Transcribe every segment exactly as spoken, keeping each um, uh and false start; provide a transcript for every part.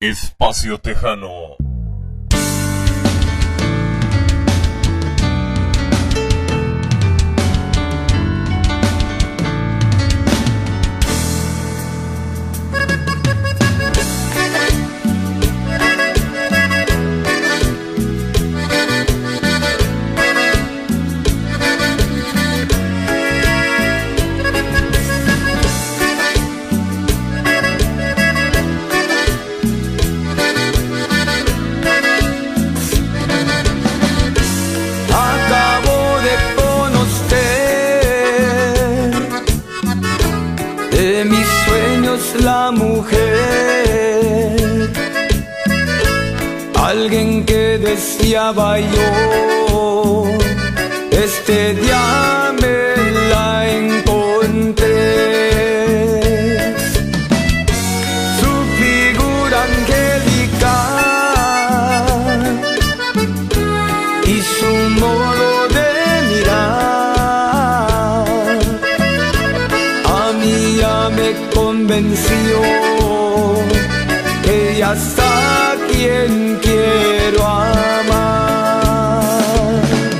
Espacio Tejano. La mujer, alguien que deseaba yo, este día me la encontré. Su figura angelical y su modo de mirar a mí ya me convenció que ella es a quien quiero amar.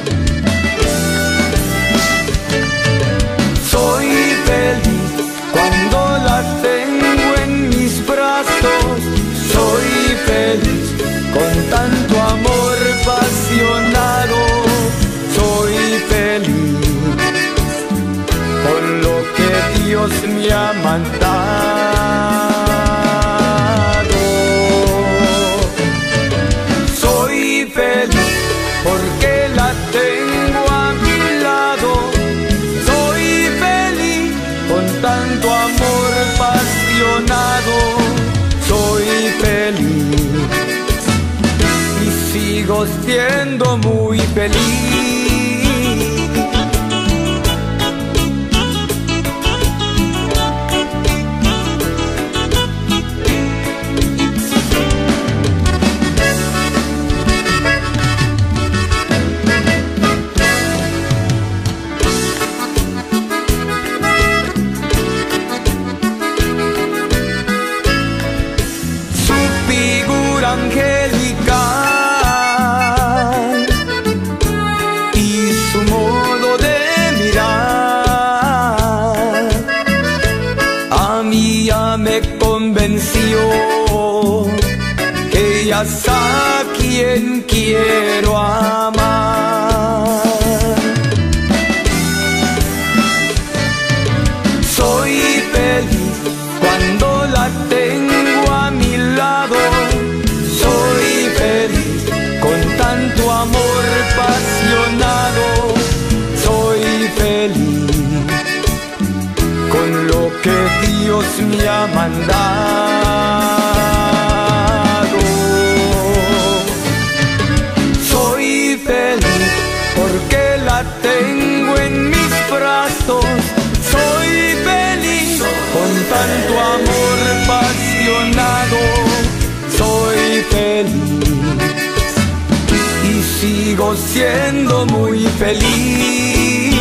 Soy feliz cuando la tengo en mis brazos. Soy feliz con tanto amor apasionado. Soy feliz con lo que Dios me ha mandado. Soy feliz porque la tengo a mi lado. Soy feliz con tanto amor apasionado. Soy feliz y sigo siendo muy feliz. Angelical y su modo de mirar a mí ya me convenció que ella es a quien quiero amar. Soy feliz cuando la tengo a mi lado. Soy feliz con tanto amor apasionado. Soy feliz con lo que Dios me ha mandado. Soy feliz porque la tengo en mis brazos. Soy feliz con tanto amor apasionado. Soy feliz y sigo siendo muy feliz.